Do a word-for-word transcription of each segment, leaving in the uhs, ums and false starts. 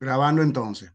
Grabando entonces.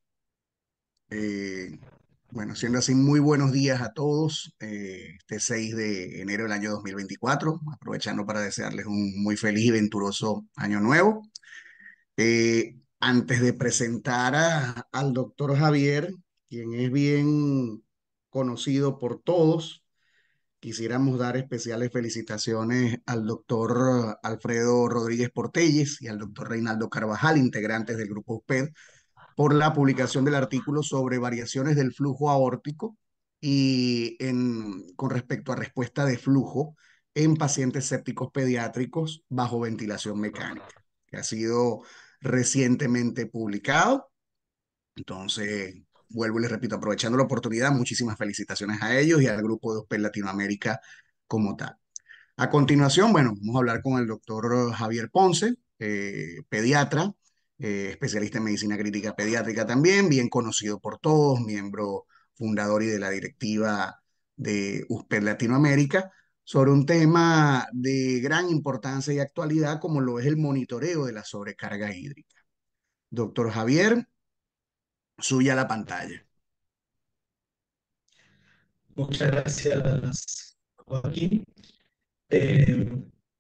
Eh, bueno, siendo así, muy buenos días a todos. Eh, este seis de enero del año dos mil veinticuatro, aprovechando para desearles un muy feliz y venturoso año nuevo. Eh, antes de presentar a- al doctor Javier, quien es bien conocido por todos, quisiéramos dar especiales felicitaciones al doctor Alfredo Rodríguez Portelles y al doctor Reinaldo Carvajal, integrantes del grupo U P E D, por la publicación del artículo sobre variaciones del flujo aórtico y en, con respecto a respuesta de flujo en pacientes sépticos pediátricos bajo ventilación mecánica, que ha sido recientemente publicado. Entonces, vuelvo y les repito, aprovechando la oportunidad, muchísimas felicitaciones a ellos y al grupo de OSPED Latinoamérica como tal. A continuación, bueno, vamos a hablar con el doctor Javier Ponce, eh, pediatra, eh, especialista en medicina crítica pediátrica también, bien conocido por todos, miembro fundador y de la directiva de USPED Latinoamérica, sobre un tema de gran importancia y actualidad como lo es el monitoreo de la sobrecarga hídrica. Doctor Javier, suya la pantalla. Muchas gracias, Joaquín. Eh,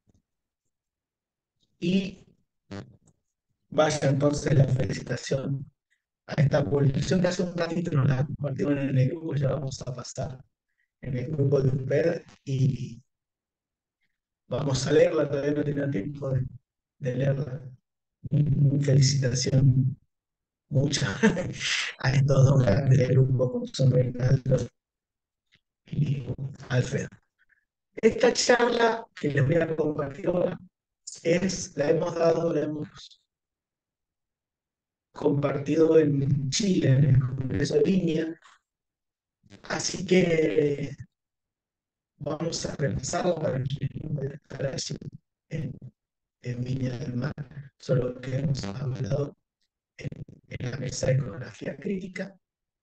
y vaya entonces la felicitación a esta publicación que hace un ratito nos la compartieron en el grupo, ya vamos a pasar en el grupo de U P E D y vamos a leerla, todavía no he tenido tiempo de, de leerla. Mi felicitación mucha a estos dos grandes del grupo como son Reinaldo y Alfredo. Esta charla que les voy a compartir ahora es, la hemos dado, la hemos compartido en Chile, en el Congreso de Viña, así que vamos a repasarlo para que no vaya a estar allí en, en Viña del Mar, solo que hemos hablado en, en la mesa de ecografía crítica.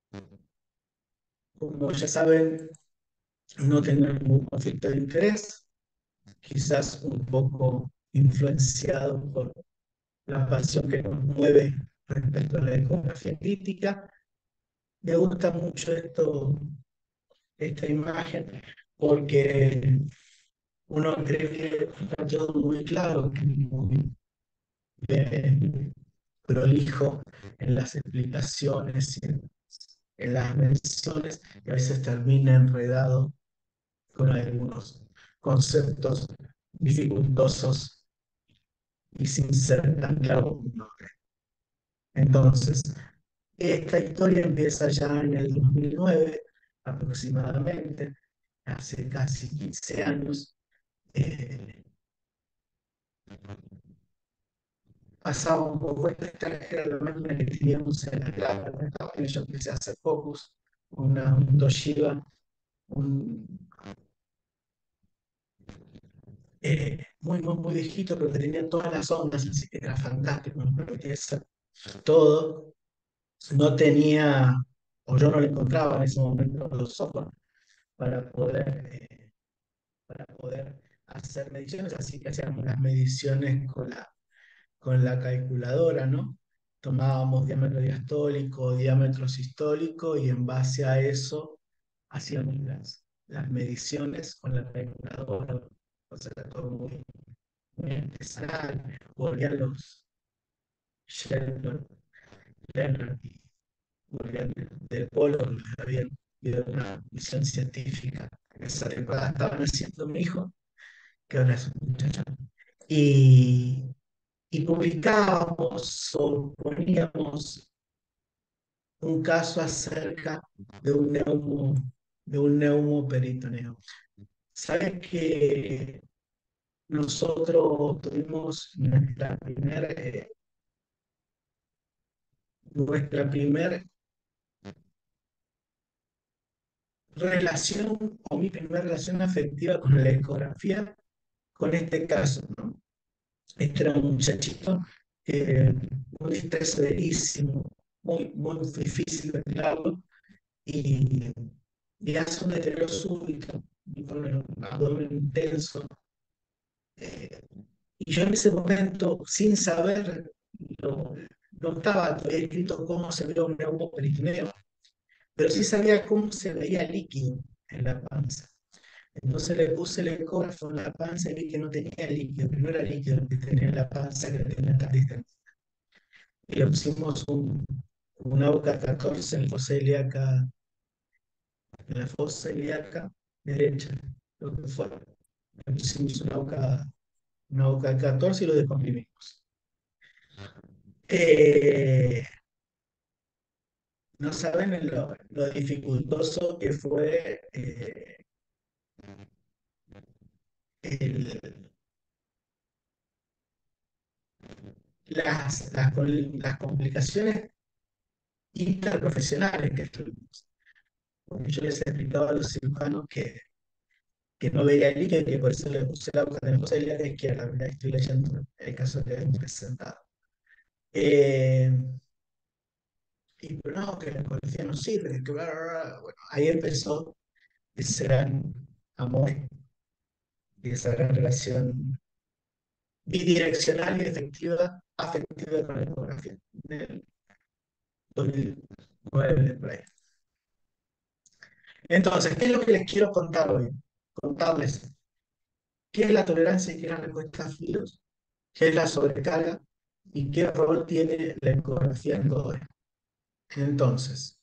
Como ya saben, no tengo ningún conflicto de interés, quizás un poco influenciado por la pasión que nos mueve respecto a la ecografía crítica. Me gusta mucho esto, esta imagen, porque uno cree que está todo muy claro, que es muy eh, prolijo en las explicaciones y en, en las menciones, y a veces termina enredado con algunos conceptos dificultosos y sin ser tan claro como uno cree. Entonces, esta historia empieza ya en el dos mil nueve aproximadamente, hace casi quince años. Eh, Pasaba un poco esta extranjera, la máquina que teníamos en la clase, en yo empecé a hacer focus, una, un Toshiba, un, eh, muy, muy, muy viejito, pero que tenía todas las ondas, así que era fantástico, me permitía hacer todo. No tenía, o yo no le encontraba en ese momento los software para poder, eh, para poder hacer mediciones, así que hacíamos las mediciones con la con la calculadora, ¿no? Tomábamos diámetro diastólico, diámetro sistólico y en base a eso hacíamos las, las mediciones con la calculadora. O sea, era todo muy, muy artesanal. Volvían los Sheldon, Leonard y volvían del, del polo, donde habían ido a una misión científica. En esa temporada estaban haciendo mi hijo, que ahora es un muchacho. Y y publicábamos o poníamos un caso acerca de un neumo, de un neumoperitoneo. Saben que nosotros tuvimos nuestra primera eh, nuestra primer relación o mi primera relación afectiva con la ecografía con este caso, ¿no? Este era un muchachito eh, muy estresadísimo, muy, muy difícil de verlo y, y hace un deterioro súbito, con el abdomen intenso. Eh, y yo en ese momento, sin saber lo, no estaba todavía escrito cómo se veía un neumoperitoneo, pero sí sabía cómo se veía líquido en la panza. Entonces le puse el ecógrafo en la panza y vi que no tenía líquido, que no era líquido lo que tenía en la panza, que tenía esta distancia. Y le pusimos un, un AUCA catorce en la fosa ilíaca, en la fosa ilíaca derecha, lo que fue. Le pusimos un AUCA, un AUCA catorce y lo descomprimimos. Eh, no saben lo, lo dificultoso que fue eh, el, las, las, las complicaciones interprofesionales que tuvimos. Porque yo les explicaba a los cirujanos que, que no veía el líquido y que por eso le puse la hoja de la posibilidad de izquierda. ¿Verdad? Estoy leyendo el caso que hemos presentado. Eh, y pero no, que la ecografía no sirve, que bla, bla, bla. Bueno, ahí empezó ese gran amor y esa gran relación bidireccional y efectiva, afectiva con la ecografía del dos mil nueve. Por ahí. Entonces, ¿qué es lo que les quiero contar hoy? Contarles qué es la tolerancia y qué es la respuesta a fluidos, qué es la sobrecarga y qué rol tiene la ecografía en todo esto. Entonces,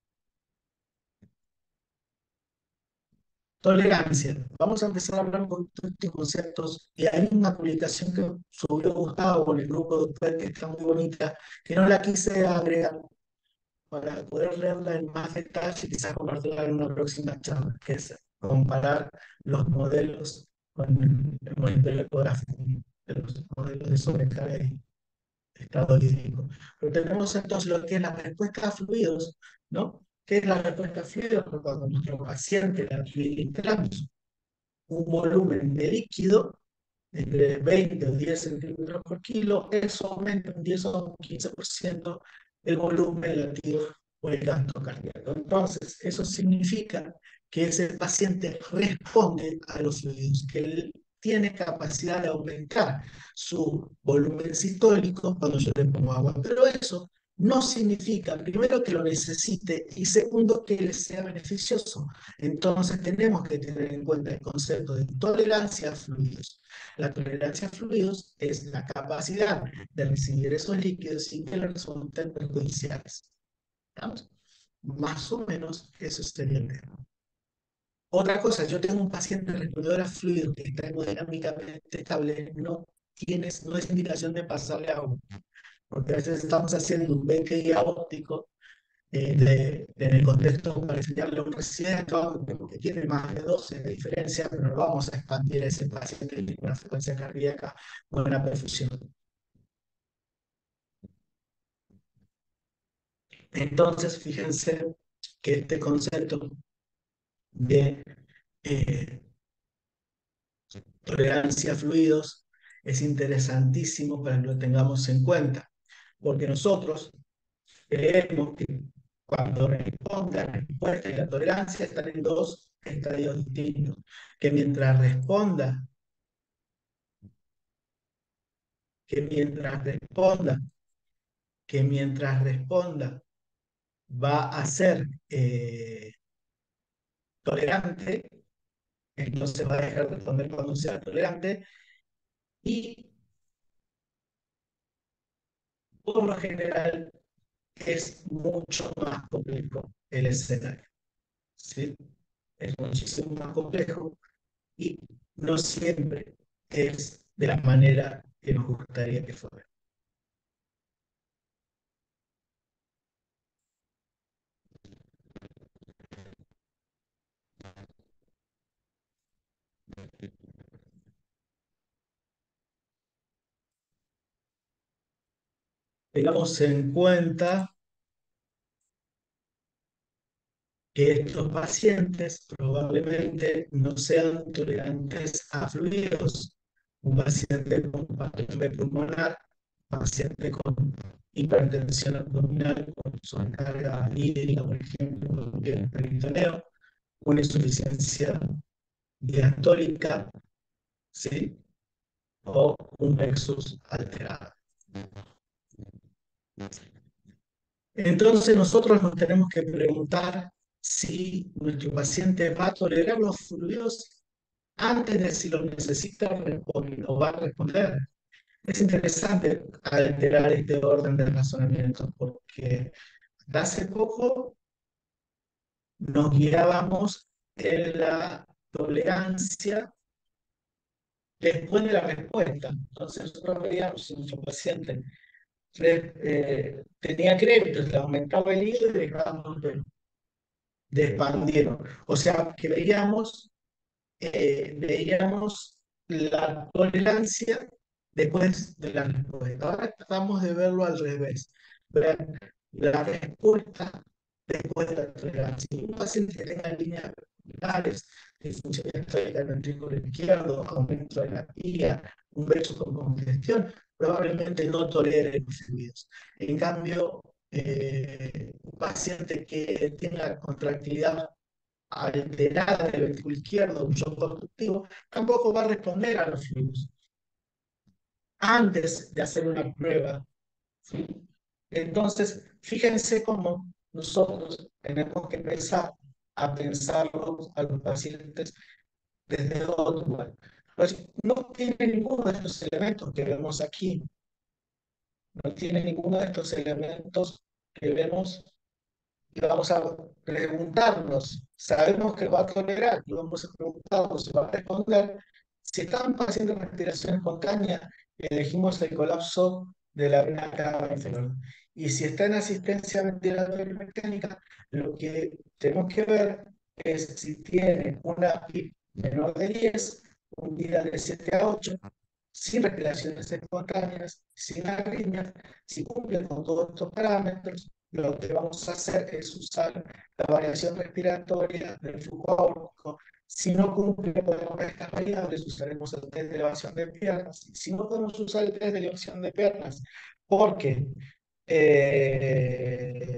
tolerancia. Vamos a empezar a hablar un poquito de estos conceptos. Y hay una publicación que subió Gustavo en el grupo de ustedes que está muy bonita, que no la quise agregar para poder leerla en más detalle y quizás compartirla en una próxima charla, que es comparar los modelos con el monitoreo ecográfico de los modelos de sobrecarga y estado hídrico. Pero tenemos entonces lo que es la respuesta a fluidos, ¿no? ¿Qué es la respuesta a fluidos? Porque cuando nuestro paciente le administramos un volumen de líquido entre veinte o diez centímetros por kilo, eso aumenta un diez o un quince por ciento el volumen latido o el gasto cardíaco. Entonces, eso significa que ese paciente responde a los fluidos, que él tiene capacidad de aumentar su volumen sistólico cuando yo le pongo agua. Pero eso no significa, primero, que lo necesite y segundo, que le sea beneficioso. Entonces, tenemos que tener en cuenta el concepto de tolerancia a fluidos. La tolerancia a fluidos es la capacidad de recibir esos líquidos sin que les resulten perjudiciales. ¿Estamos? Más o menos eso sería el tema. Otra cosa, yo tengo un paciente respondedor a fluidos que está hemodinámicamente estable, no, tienes, no es indicación de pasarle agua, porque a veces estamos haciendo un B P I óptico eh, de, de, en el contexto para enseñarle a un residente que tiene más de doce de diferencia, pero no vamos a expandir a ese paciente que tiene una frecuencia cardíaca o una perfusión. Entonces, fíjense que este concepto de eh, tolerancia a fluidos es interesantísimo para que lo tengamos en cuenta, porque nosotros creemos que cuando responda la respuesta y la tolerancia están en dos estadios distintos, que mientras responda, que mientras responda, que mientras responda va a ser eh, tolerante, entonces va a dejar de responder cuando sea tolerante, y por lo general es mucho más complejo el escenario. ¿Sí? Es muchísimo más complejo y no siempre es de la manera que nos gustaría que fuera. Tengamos en cuenta que estos pacientes probablemente no sean tolerantes a fluidos. Un paciente con patología pulmonar, paciente con hipertensión abdominal, con sobrecarga hídrica, por ejemplo, con el peritoneo, una insuficiencia diastólica, ¿sí? O un plexus alterado. Entonces nosotros nos tenemos que preguntar si nuestro paciente va a tolerar los fluidos antes de si los necesita responder o va a responder. Es interesante alterar este orden de razonamiento porque hasta hace poco nos guiábamos en la tolerancia después de la respuesta. Entonces nosotros veíamos si nuestro paciente re- eh, tenía créditos, le aumentaba el hígado y dejábamos de, de expandirlo. O sea, que veíamos, eh, veíamos la tolerancia después de la respuesta. Ahora tratamos de verlo al revés, ver la respuesta después de la tolerancia. Si un paciente que tenga líneas virales, disfunción eréctil del ventrículo izquierdo, aumento de la pía, un beso con congestión, probablemente no tolere los fluidos. En cambio, eh, un paciente que tenga contractilidad alterada del ventrículo izquierdo, un shock conductivo, tampoco va a responder a los fluidos antes de hacer una prueba. ¿Sí? Entonces, fíjense cómo nosotros tenemos que empezar a pensarlos a los pacientes desde otro lugar. Pues no tiene ninguno de estos elementos que vemos aquí, no tiene ninguno de estos elementos que vemos y vamos a preguntarnos, sabemos que va a tolerar y vamos a preguntarnos si va a responder. Si están haciendo respiración espontánea, elegimos el colapso de la vena cava inferior. Y si está en asistencia ventilatoria mecánica, lo que tenemos que ver es si tiene una P I menor de diez, un vida de siete a ocho, sin respiraciones espontáneas, sin arritmias, si cumple con todos estos parámetros, lo que vamos a hacer es usar la variación respiratoria del flujo aórtico. Si no cumple con estas variables, usaremos el test de elevación de piernas. Si no podemos usar el test de elevación de piernas, porque eh,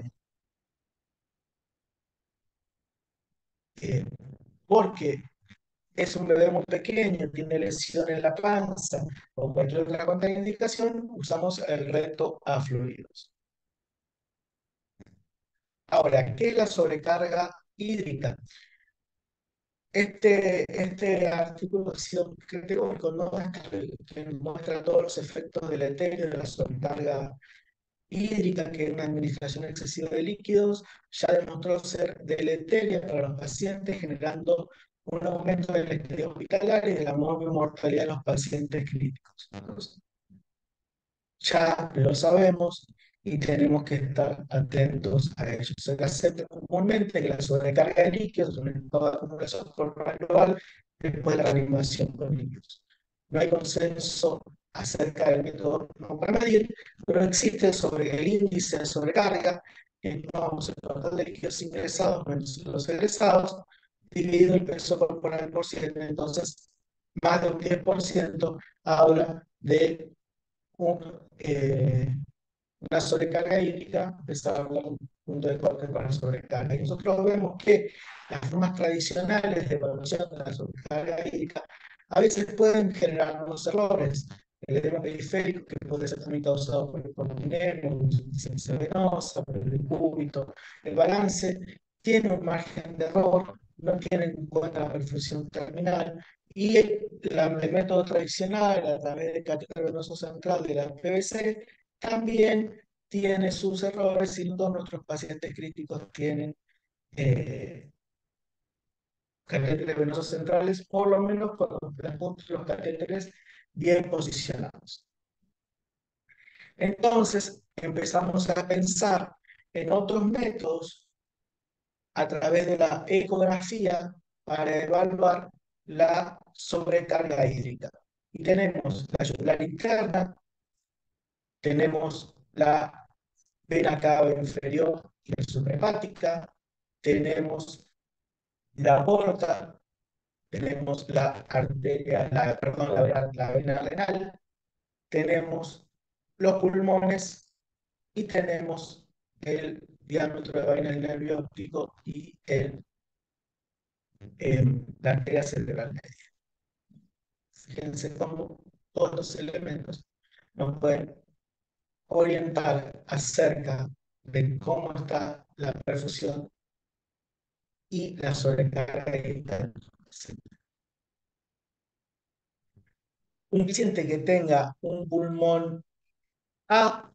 eh, porque es un bebé muy pequeño, tiene lesión en la panza o cualquier otra contraindicación, usamos el reto a fluidos. Ahora, ¿qué es la sobrecarga hídrica? Este, este artículo ha sido teórico, ¿no? Que, que muestra todos los efectos deleterios de la sobrecarga hídrica, que una administración excesiva de líquidos ya demostró ser deleteria para los pacientes, generando un aumento del estrés hospitalario y de la mortalidad de los pacientes críticos. Ya lo sabemos y tenemos que estar atentos a ello. Se acepta comúnmente que la sobrecarga de líquidos es un estado de acumulación corporal global después de la reanimación con líquidos. No hay consenso acerca del método no para medir, pero existe sobre el índice de sobrecarga, que tomamos el total de líquidos ingresados menos los egresados, dividido el peso corporal por siete. Entonces, más de un diez por ciento habla de un, eh, una sobrecarga hídrica, empezar a hablar un punto de corte para la sobrecarga. Y nosotros vemos que las formas tradicionales de evaluación de la sobrecarga hídrica a veces pueden generar unos errores. El edema periférico, que puede ser también causado por el portinero, la insuficiencia venosa, por el decúbito. El balance tiene un margen de error, no tiene en cuenta la perfusión terminal, y el, la, el método tradicional, a través del catéter venoso central de la P V C, también tiene sus errores y no todos nuestros pacientes críticos tienen eh, catéteres venosos centrales, por lo menos con los, los catéteres bien posicionados. Entonces empezamos a pensar en otros métodos a través de la ecografía para evaluar la sobrecarga hídrica. Y tenemos la yugular interna, tenemos la vena cava inferior y la suprahepática, tenemos la aorta, tenemos la arteria, la, perdón, la, vena, la vena renal, tenemos los pulmones y tenemos el diámetro de vaina del nervio óptico y el, eh, la arteria cerebral media. Fíjense cómo todos los elementos nos pueden orientar acerca de cómo está la perfusión y la sobrecarga interna. Un paciente que tenga un pulmón A,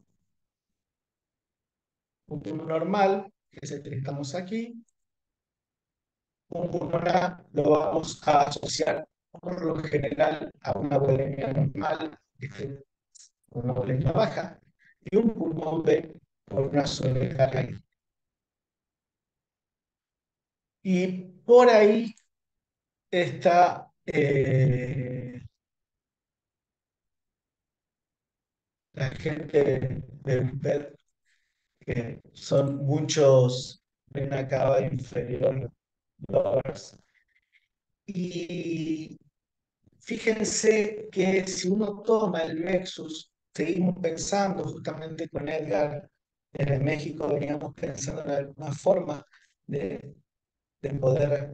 un pulmón normal, que es el que estamos aquí, un pulmón A lo vamos a asociar por lo general a una volemia normal, este, una volemia baja, y un pulmón B por una sobrecarga. Y por ahí está eh, la gente de UPED, que son muchos vena cava inferior lovers. Y fíjense que si uno toma el Lexus, seguimos pensando justamente con Edgar, desde México veníamos pensando en alguna forma de, de poder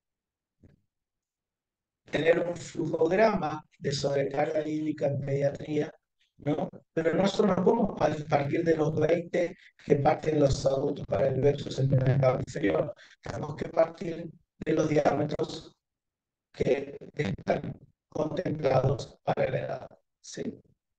tener un flujograma de sobrecarga hídrica en pediatría, ¿no? Pero nosotros no podemos partir de los veinte que parten los adultos para el versus el mercado inferior. Tenemos que partir de los diámetros que están contemplados para la edad, ¿sí?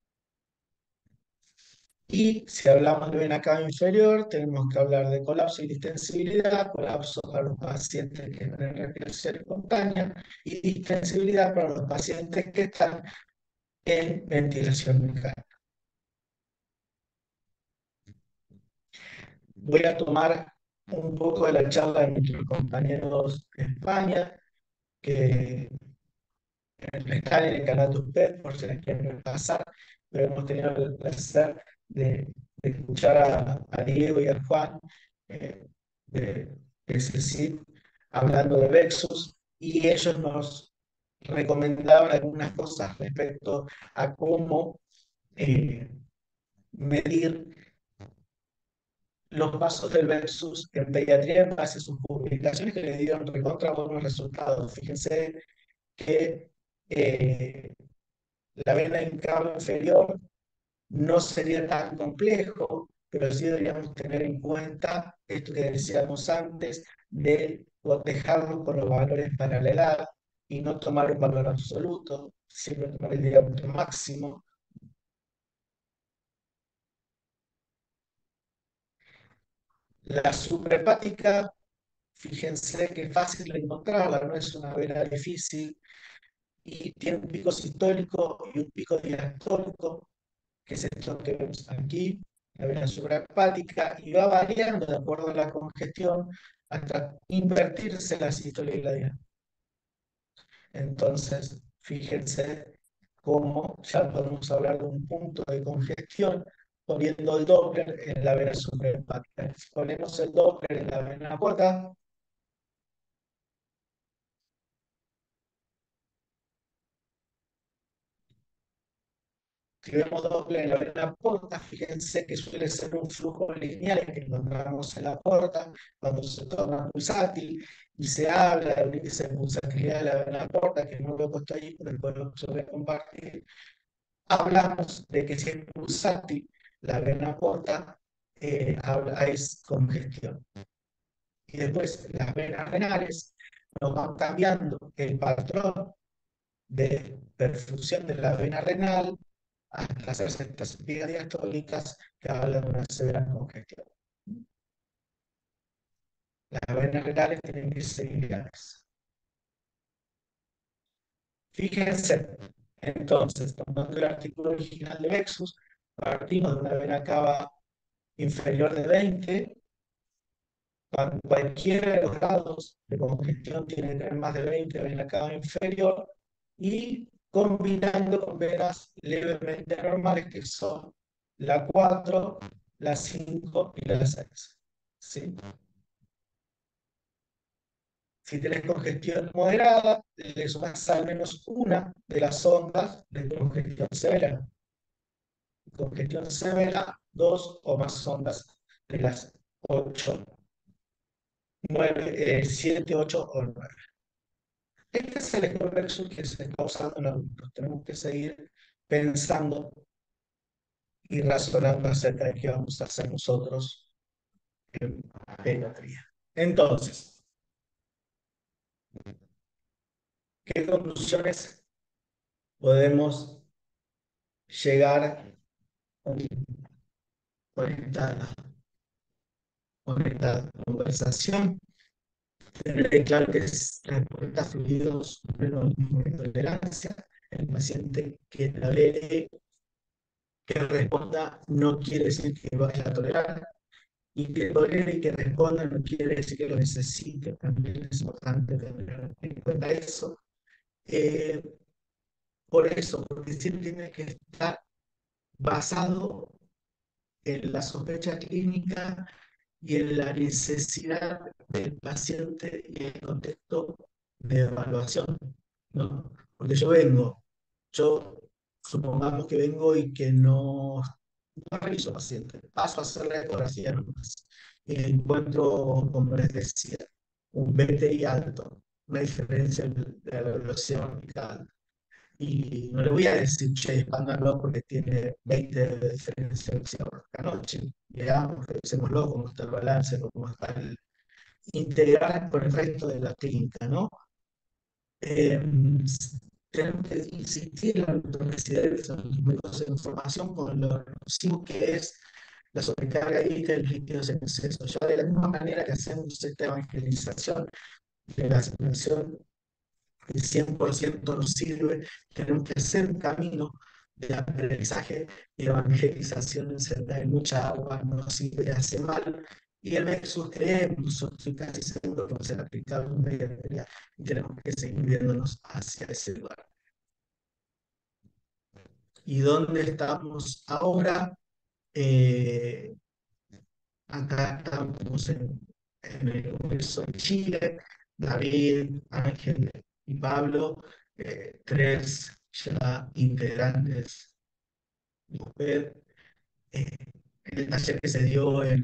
Y si hablamos de vena cava inferior, tenemos que hablar de colapso y distensibilidad, colapso para los pacientes que están en respiración espontánea y distensibilidad para los pacientes que están en ventilación mecánica. Voy a tomar un poco de la charla de nuestros compañeros de España, que están en el canal de usted, por si les quieren pasar, pero hemos tenido el placer de, de escuchar a, a Diego y a Juan eh, de, de CECIT hablando de Vexus, y ellos nos recomendaban algunas cosas respecto a cómo eh, medir los pasos del Versus en pediatría en base a sus publicaciones que le dieron recontra buenos resultados. Fíjense que eh, la vena en cabo inferior no sería tan complejo, pero sí deberíamos tener en cuenta esto que decíamos antes, de dejarlo con los valores para la edad y no tomar un valor absoluto, siempre tomar el diámetro máximo. La suprahepática, fíjense que es fácil de encontrarla, no es una vena difícil, y tiene un pico sistólico y un pico diastólico, que es esto que vemos aquí, la vena suprahepática, y va variando de acuerdo a la congestión hasta invertirse la sístole y la diástole. Entonces, fíjense cómo ya podemos hablar de un punto de congestión poniendo el Doppler en la vena suprahepática. Si ponemos el Doppler en la vena porta, si vemos Doppler en la vena porta, fíjense que suele ser un flujo lineal que encontramos en la porta cuando se toma pulsátil y se habla de un índice de pulsatilidad de la vena porta, que no lo he puesto ahí, pero después lo voy a compartir. Hablamos de que si es pulsátil, la vena porta eh, habla, es congestión. Y después las venas renales nos van cambiando el patrón de perfusión de la vena renal hasta hacerse estas vías diastólicas que hablan de una severa congestión. Las venas renales tienen que ser lineales. Fíjense, entonces, tomando el artículo original de Lexus, partimos de una vena cava inferior de veinte. Cualquiera de los grados de congestión tiene que tener más de veinte vena cava inferior, y combinando con venas levemente normales que son la cuatro, la cinco y la seis. ¿Sí? Si tienes congestión moderada, le sumas al menos una de las ondas de congestión severa. Congestión severa, dos o más ondas de las ocho, nueve, siete, ocho o nueve. Este es el score que se está usando en adultos. Tenemos que seguir pensando y razonando acerca de qué vamos a hacer nosotros en pediatría. Entonces, ¿qué conclusiones podemos llegar con esta, con esta conversación? Tener claro que es respuesta a fluidos de tolerancia. El paciente que tolere, que responda, no quiere decir que vaya a tolerar. Y que tolere y que responda no quiere decir que lo necesite. También es importante tener en cuenta eso. Eh, por eso, porque siempre tiene que estar basado en la sospecha clínica y en la necesidad del paciente y el contexto de evaluación, ¿no? Porque yo vengo, yo supongamos que vengo y que no, no reviso paciente, paso a hacer la ecografía nomás. Y encuentro, como les decía, un B T I alto, una diferencia de la velocidad vertical. Y no le voy a decir, che, expándalo porque tiene veinte de diferencia por la noche. Veamos, revisémoslo, cómo está el balance, cómo está el integral con el resto de la clínica, ¿no? Eh, Tenemos que insistir en la necesidad de los métodos de información con lo nocivo que es la sobrecarga hídrica de los líquidos en exceso. Ya de la misma manera que hacemos esta evangelización de la situación el cien por ciento nos sirve, tenemos que hacer un camino de aprendizaje y evangelización acerca de mucha agua, no sirve, hace mal. Y el Nexus creemos, estoy casi seguro que va a ser aplicable en media y tenemos que seguir viéndonos hacia ese lugar. ¿Y dónde estamos ahora? Eh, Acá estamos en, en el Congreso de Chile, David, Ángel y Pablo, eh, tres ya integrantes de U P E D. Eh, en el taller que se dio en,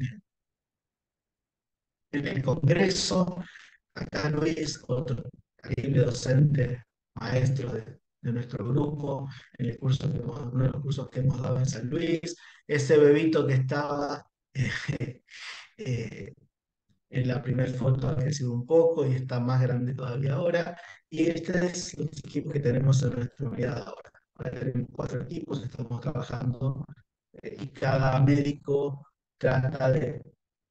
en el Congreso, acá Luis, otro increíble docente, maestro de, de nuestro grupo, en el curso que hemos, uno de los cursos que hemos dado en San Luis, ese bebito que estaba eh, eh, en la primera foto ha crecido un poco y está más grande todavía ahora. Y este es los equipos que tenemos en nuestra unidad ahora. Ahora tenemos cuatro equipos, estamos trabajando eh, y cada médico trata de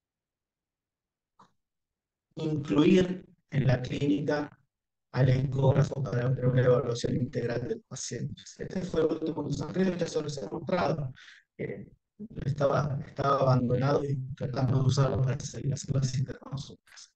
incluir en la clínica al ecógrafo para tener una evaluación integral del paciente. Este fue el último desarrollo, ya se los he mostrado. Eh, estaba, estaba abandonado y tratando de usarlo para seguir haciendo las interconsultas.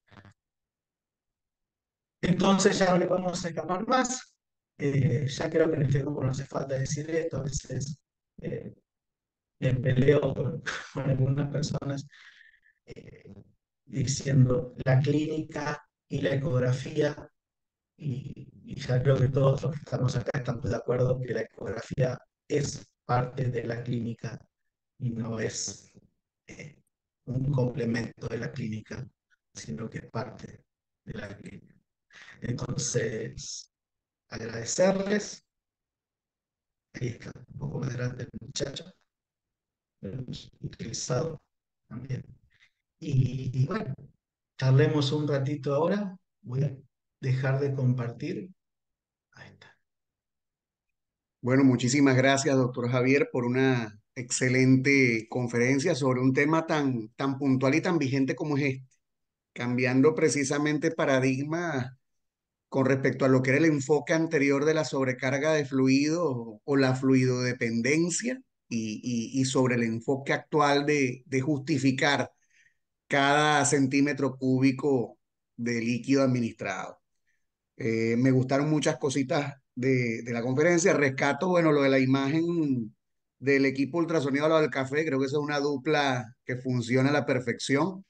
Entonces ya no le podemos escapar más. Eh, ya creo que en este grupo no hace falta decir esto. A veces eh, me peleo con, con algunas personas eh, diciendo la clínica y la ecografía, y, y ya creo que todos los que estamos acá estamos de acuerdo que la ecografía es parte de la clínica y no es eh, un complemento de la clínica, sino que es parte de la clínica. Entonces, agradecerles. Ahí está, un poco más grande el muchacho, lo hemos utilizado también. Y, y bueno, charlemos un ratito ahora. Voy a dejar de compartir. Ahí está. Bueno, muchísimas gracias, doctor Javier, por una excelente conferencia sobre un tema tan, tan puntual y tan vigente como es este, cambiando precisamente paradigmas con respecto a lo que era el enfoque anterior de la sobrecarga de fluido o la fluidodependencia y, y, y sobre el enfoque actual de, de justificar cada centímetro cúbico de líquido administrado. Eh, me gustaron muchas cositas de, de la conferencia. Rescato, bueno, lo de la imagen del equipo ultrasonido a lo del café. Creo que eso es una dupla que funciona a la perfección.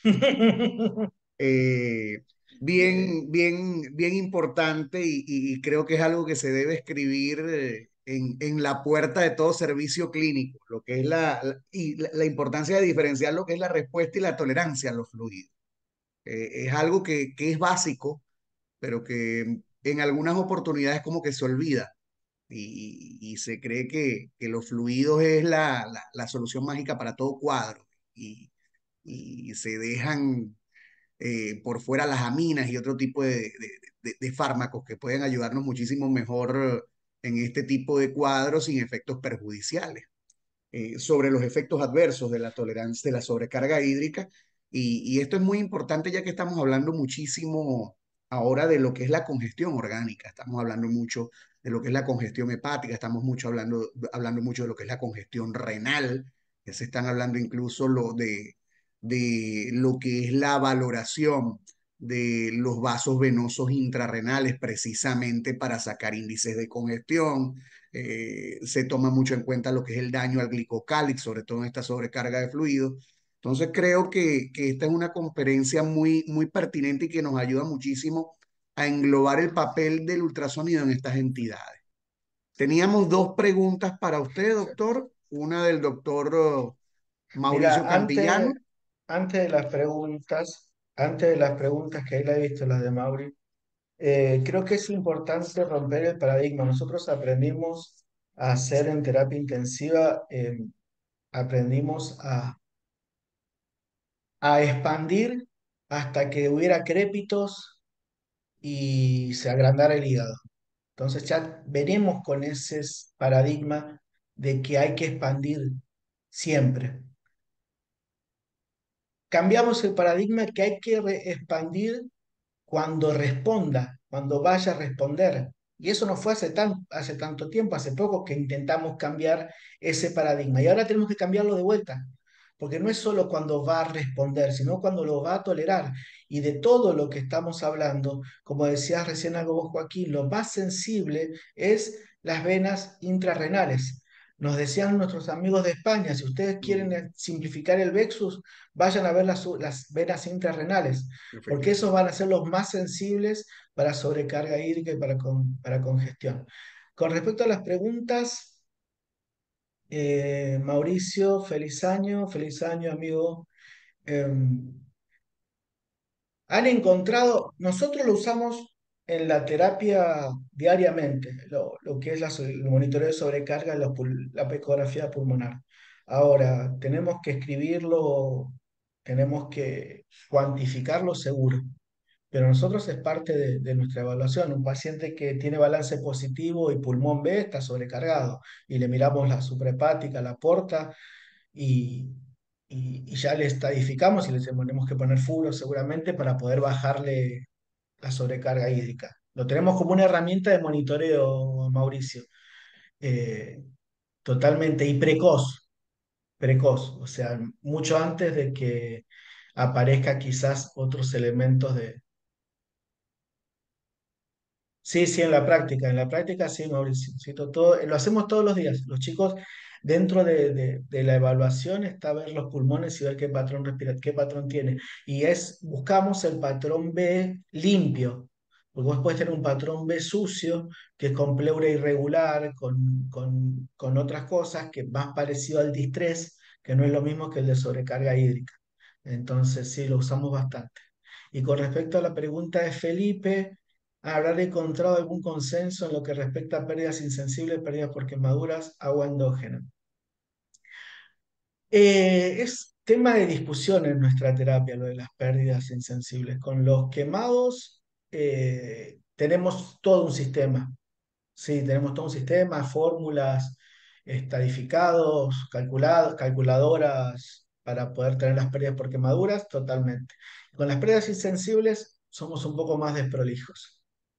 Eh, Bien. bien, bien, bien importante y, y- y creo que es algo que se debe escribir eh, en, en la puerta de todo servicio clínico, lo que es la, la- y la, la importancia de diferenciar lo que es la respuesta y la tolerancia a los fluidos. Eh, es algo que, que es básico, pero que en algunas oportunidades como que se olvida. y, y se cree que, que los fluidos es la, la, la solución mágica para todo cuadro y, y se dejan eh, por fuera las aminas y otro tipo de, de, de, de fármacos que pueden ayudarnos muchísimo mejor en este tipo de cuadros sin efectos perjudiciales. Eh, sobre los efectos adversos de la tolerancia, de la sobrecarga hídrica. Y, y esto es muy importante ya que estamos hablando muchísimo ahora de lo que es la congestión orgánica. Estamos hablando mucho de lo que es la congestión hepática, estamos mucho hablando, hablando mucho de lo que es la congestión renal, que se están hablando incluso lo de, de lo que es la valoración de los vasos venosos intrarrenales precisamente para sacar índices de congestión. Eh, se toma mucho en cuenta lo que es el daño al glicocálix, sobre todo en esta sobrecarga de fluidos. Entonces creo que, que esta es una conferencia muy, muy pertinente y que nos ayuda muchísimo a englobar el papel del ultrasonido en estas entidades. Teníamos dos preguntas para usted, doctor. Una del doctor uh, Mauricio Mira, antes, Cantillano. antes de las preguntas, antes de las preguntas que ahí la he visto, las de Mauri, eh, creo que es importante romper el paradigma. Nosotros aprendimos a hacer en terapia intensiva, eh, aprendimos a, a expandir hasta que hubiera crépitos y se agrandara el hígado. Entonces ya venimos con ese paradigma de que hay que expandir siempre. Cambiamos el paradigma que hay que re- expandir cuando responda, cuando vaya a responder. Y eso no fue hace, tan, hace tanto tiempo, hace poco que intentamos cambiar ese paradigma. Y ahora tenemos que cambiarlo de vuelta, porque no es solo cuando va a responder, sino cuando lo va a tolerar. Y de todo lo que estamos hablando, como decías recién algo vos, Joaquín, lo más sensible es las venas intrarrenales. Nos decían nuestros amigos de España, si ustedes quieren Mm, eh, simplificar el Vexus, vayan a ver las, las venas intrarrenales porque esos efectivamente. van a ser los más sensibles para sobrecarga hídrica y para, con- para congestión. Con respecto a las preguntas, eh, Mauricio, feliz año, feliz año, amigo. Em, Han encontrado, nosotros lo usamos en la terapia diariamente, lo, lo que es la so- el monitoreo de sobrecarga, la, pul- la ecografía pulmonar. Ahora, tenemos que escribirlo, tenemos que cuantificarlo seguro. Pero nosotros es parte de, de nuestra evaluación. Un paciente que tiene balance positivo y pulmón B está sobrecargado y le miramos la suprahepática, la porta y, y, y ya le estadificamos y le tenemos que poner furo seguramente para poder bajarle la sobrecarga hídrica. Lo tenemos como una herramienta de monitoreo, Mauricio, eh, totalmente y precoz, precoz, o sea, mucho antes de que aparezca quizás otros elementos de Sí, sí, en la práctica, en la práctica sí, Mauricio. Sí, to- todo, lo hacemos todos los días. Los chicos, dentro de, de- de la evaluación, está ver los pulmones y ver qué patrón respira, qué patrón tiene. Y es, buscamos el patrón B limpio, porque vos puedes tener un patrón B sucio, que es con pleura irregular, con, con, con otras cosas, que es más parecido al distrés, que no es lo mismo que el de sobrecarga hídrica. Entonces, sí, lo usamos bastante. Y con respecto a la pregunta de Felipe, ¿habrá encontrado algún consenso en lo que respecta a pérdidas insensibles, pérdidas por quemaduras, agua endógena? Eh, es tema de discusión en nuestra terapia lo de las pérdidas insensibles. Con los quemados eh, tenemos todo un sistema. Sí, tenemos todo un sistema, fórmulas, estadificados, calculados, calculadoras para poder tener las pérdidas por quemaduras, totalmente. Con las pérdidas insensibles somos un poco más desprolijos.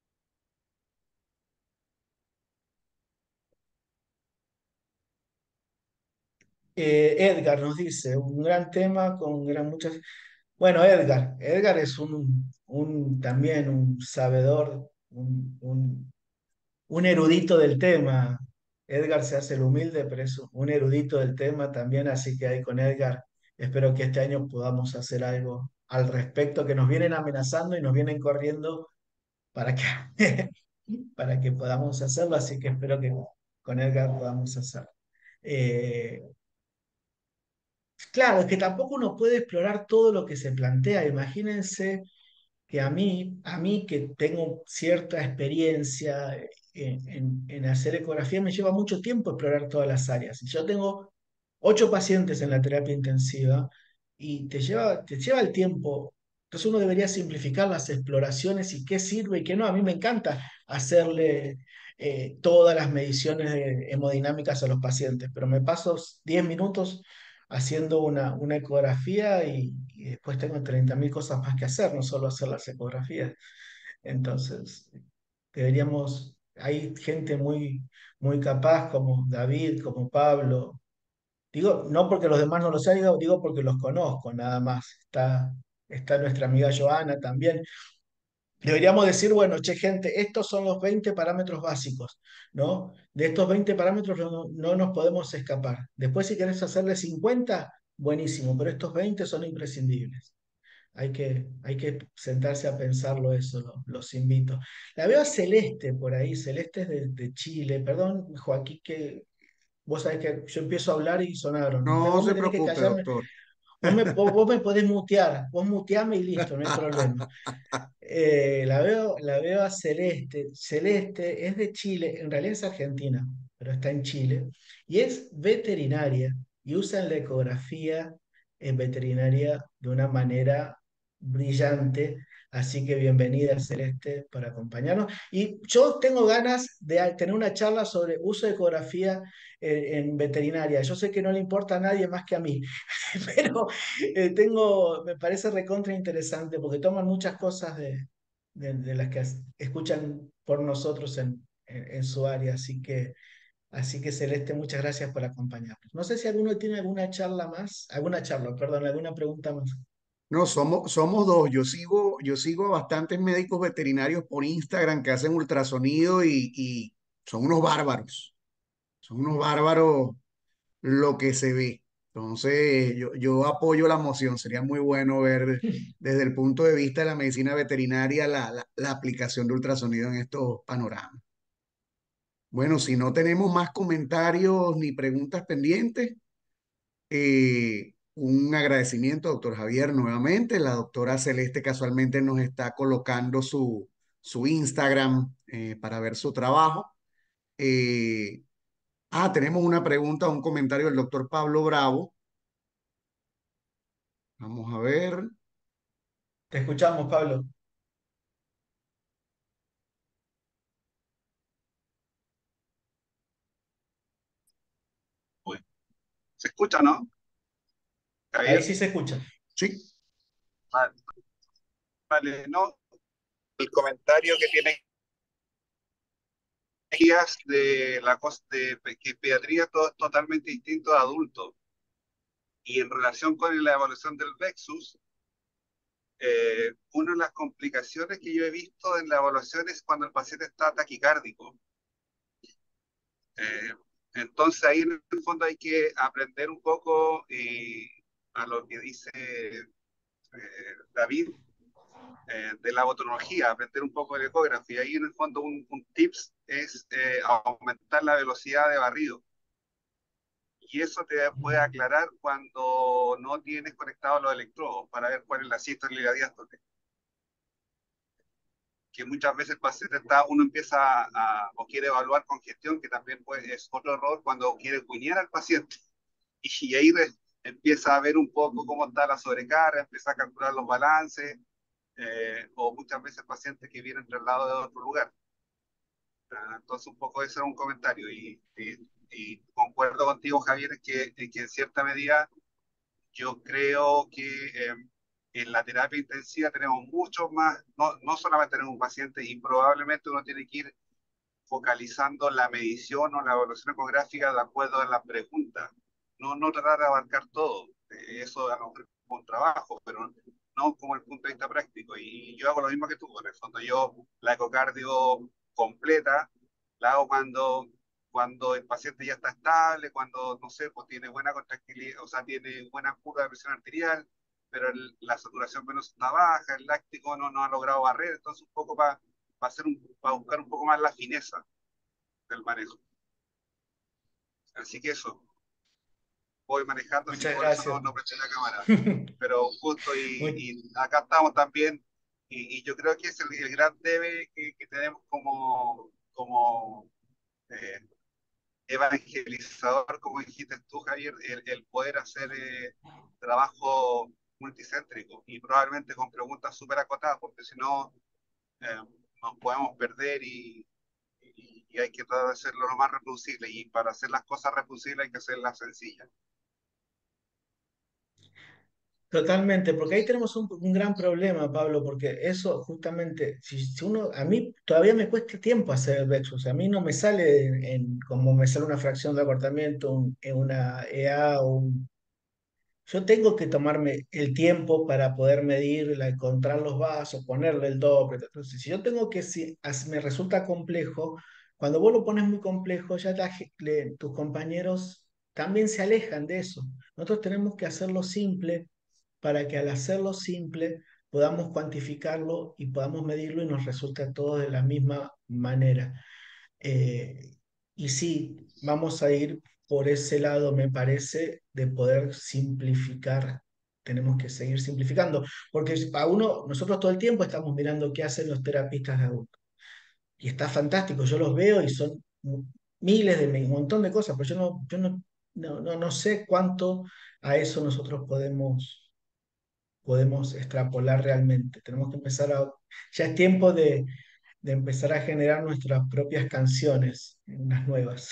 Eh, Edgar nos dice, un gran tema con gran muchas... Bueno, Edgar, Edgar es un, un también un sabedor, un, un- un erudito del tema. Edgar se hace el humilde, pero es un erudito del tema también, así que ahí con Edgar espero que este año podamos hacer algo al respecto, que nos vienen amenazando y nos vienen corriendo para que, para que podamos hacerlo, así que espero que con Edgar podamos hacerlo. Eh, Claro, es que tampoco uno puede explorar todo lo que se plantea. Imagínense que a mí, a mí que tengo cierta experiencia en, en- en hacer ecografía me lleva mucho tiempo explorar todas las áreas. Y yo tengo ocho pacientes en la terapia intensiva y te lleva, te lleva el tiempo. Entonces uno debería simplificar las exploraciones y qué sirve y qué no. A mí me encanta hacerle eh, todas las mediciones de- hemodinámicas a los pacientes, pero me paso diez minutos haciendo una, una ecografía y, y después tengo treinta mil cosas más que hacer, no solo hacer las ecografías. Entonces, deberíamos, hay gente muy, muy capaz como David, como Pablo. Digo, no porque los demás no los sean, digo, digo porque los conozco, nada más. Está, está nuestra amiga Joana también. Deberíamos decir, bueno, che, gente, estos son los veinte parámetros básicos, ¿no? De estos veinte parámetros no, no nos podemos escapar. Después, si querés hacerle cincuenta, buenísimo, pero estos veinte son imprescindibles. Hay que, hay que sentarse a pensarlo eso, lo- los invito. La veo a Celeste por ahí, Celeste es de, de Chile. Perdón, Joaquín, que vos sabés que yo empiezo a hablar y sonaron. No Entonces vos me se tenés que preocupe, callarme, doctor. vos me, vos, vos me podés mutear, vos muteame y listo, no hay problema. Eh, la veo, la veo a Celeste. Celeste es de Chile, en realidad es argentina, pero está en Chile, y es veterinaria y usa la ecografía en veterinaria de una manera brillante. Así que bienvenida Celeste para acompañarnos. Y yo tengo ganas de tener una charla sobre uso de ecografía en, en veterinaria. Yo sé que no le importa a nadie más que a mí, pero eh, tengo, me parece recontra interesante porque toman muchas cosas de, de- de las que as- escuchan por nosotros en, en- en su área. Así que, así que Celeste, muchas gracias por acompañarnos. No sé si alguno tiene alguna charla más, alguna charla, perdón, alguna pregunta más. No, somos, somos dos. Yo sigo, yo sigo a bastantes médicos veterinarios por Instagram que hacen ultrasonido y, y son unos bárbaros. Son unos bárbaros lo que se ve. Entonces, yo, yo apoyo la moción. Sería muy bueno ver desde el punto de vista de la medicina veterinaria la, la, la aplicación de ultrasonido en estos panoramas. Bueno, si no tenemos más comentarios ni preguntas pendientes, eh, un agradecimiento, doctor Javier, nuevamente. La doctora Celeste casualmente nos está colocando su, su Instagram eh, para ver su trabajo. Eh, ah, tenemos una pregunta, un comentario del doctor Pablo Bravo. Vamos a ver. Te escuchamos, Pablo. Uy, ¿se escucha, no? Ahí Javier, sí se escucha. Sí, vale, vale, no. El comentario que tiene guías de la cosa de pe- que pediatría todo es totalmente distinto de adultos. Y en relación con la evaluación del Vexus, eh, una de las complicaciones que yo he visto en la evaluación es cuando el paciente está taquicárdico. Eh, entonces ahí en el fondo hay que aprender un poco eh, a lo que dice eh, David eh, de la botonología, aprender un poco de ecografía. Ahí en el fondo un, un tips es eh, aumentar la velocidad de barrido. Y eso te puede aclarar cuando no tienes conectados los electrodos para ver cuál es la sístole y la diástole. Que muchas veces el paciente está, uno empieza a, a- o quiere evaluar congestión, que también puede, es otro error cuando quiere cuñar al paciente. Y, y ahí re- empieza a ver un poco cómo está la sobrecarga, empieza a calcular los balances, eh, o muchas veces pacientes que vienen trasladados de otro lugar. Ah, entonces, un poco ese era un comentario y, y- y concuerdo contigo, Javier, en que, en que en cierta medida yo creo que eh, en la terapia intensiva tenemos mucho más, no, no solamente tenemos un paciente y probablemente uno tiene que ir focalizando la medición o la evaluación ecográfica de acuerdo a la pregunta, no, no tratar de abarcar todo. Eh, eso a lo mejor es un trabajo, pero no como el punto de vista práctico. Y yo hago lo mismo que tú, en el fondo yo la ecocardio completa la hago cuando, cuando el paciente ya está estable, cuando, no sé, pues tiene buena contractilidad, o sea, tiene buena curva de presión arterial, pero el, la saturación venosa está baja, el láctico no, no ha logrado barrer, entonces un poco para pa hacer un, para buscar un poco más la fineza del manejo. Así que eso, voy manejando, así que Muchas por eso gracias. no, no presioné la cámara. Pero justo y, Muy- y acá estamos también, y, y yo creo que es el, el gran debe que, que tenemos como, como eh, evangelizador, como dijiste tú, Javier, el, el poder hacer eh, trabajo multicéntrico y probablemente con preguntas súper acotadas, porque si no eh, nos podemos perder y, y, y hay que tratar de hacerlo lo más reproducible. Y para hacer las cosas reproducibles hay que hacerlas sencillas. Totalmente, porque ahí tenemos un, un gran problema, Pablo, porque eso justamente, si, si uno, a mí todavía me cuesta tiempo hacer el Vexus, o sea, a mí no me sale en, en- como me sale una fracción de acortamiento, un- en una E A o un... Yo tengo que tomarme el tiempo para poder medir, encontrar los vasos, ponerle el doble. Entonces, si yo tengo que, si as- me resulta complejo, cuando vos lo pones muy complejo, ya la ge- le- tus compañeros también se alejan de eso. Nosotros tenemos que hacerlo simple para que al hacerlo simple podamos cuantificarlo y podamos medirlo y nos resulte a todos de la misma manera. Eh, y sí, vamos a ir por ese lado, me parece, de poder simplificar. Tenemos que seguir simplificando, porque a uno, nosotros todo el tiempo estamos mirando qué hacen los terapistas de adultos. Y está fantástico, yo los veo y son miles de, un montón de cosas, pero yo no, yo no, no, no, no sé cuánto a eso nosotros podemos podemos extrapolar realmente. Tenemos que empezar a, ya es tiempo de, de empezar a generar nuestras propias canciones, unas nuevas.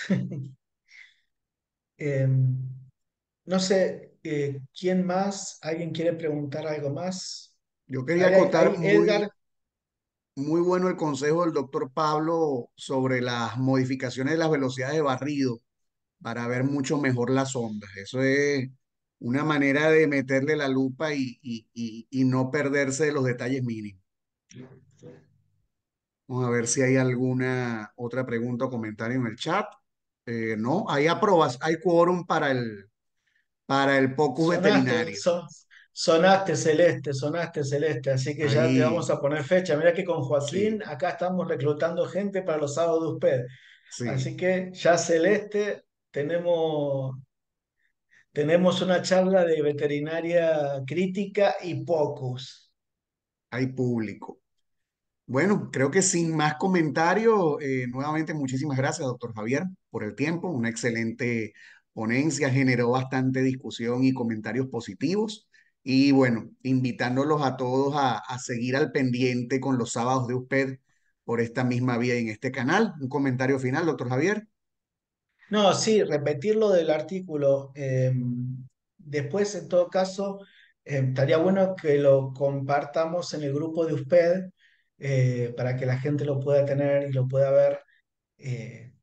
Eh, no sé, eh, ¿quién más? ¿Alguien quiere preguntar algo más? Yo quería Ahí, hay- acotar ahí Edgar, muy, muy bueno el consejo del doctor Pablo sobre las modificaciones de las velocidades de barrido para ver mucho mejor las ondas. Eso es una manera de meterle la lupa y, y, y, y no perderse de los detalles mínimos. Vamos a ver si hay alguna otra pregunta o comentario en el chat. Eh, no, hay aprobas, hay quórum para el, para el POCUS sonaste, veterinario. son- sonaste celeste, sonaste celeste, así que ya te vamos Ahí, a poner fecha. Mira que con Joaquín sí, acá estamos reclutando gente para los sábados de usted. sí, Así que ya celeste, tenemos tenemos una charla de veterinaria crítica y POCUS. hay público. Bueno, creo que sin más comentarios, eh, nuevamente muchísimas gracias, doctor Javier, por el tiempo. Una excelente ponencia, generó bastante discusión y comentarios positivos. Y bueno, invitándolos a todos a, a seguir al pendiente con los sábados de usted por esta misma vía en este canal. Un comentario final, doctor Javier. No, sí, repetir lo del artículo. Eh, después, en todo caso, eh, estaría bueno que lo compartamos en el grupo de usted eh, para que la gente lo pueda tener y lo pueda ver. Eh,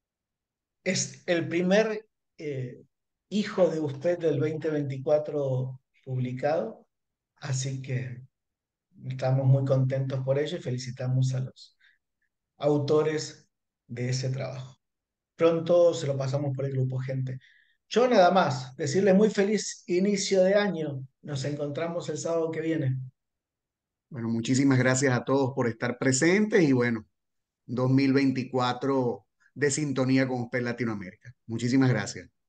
es el primer eh, hijo de usted del dos mil veinticuatro publicado, así que estamos muy contentos por ello y felicitamos a los autores de ese trabajo. Pronto se lo pasamos por el grupo, gente. Yo nada más, decirles muy feliz inicio de año. Nos encontramos el sábado que viene. Bueno, muchísimas gracias a todos por estar presentes y bueno, dos mil veinticuatro de sintonía con usted Latinoamérica. Muchísimas gracias.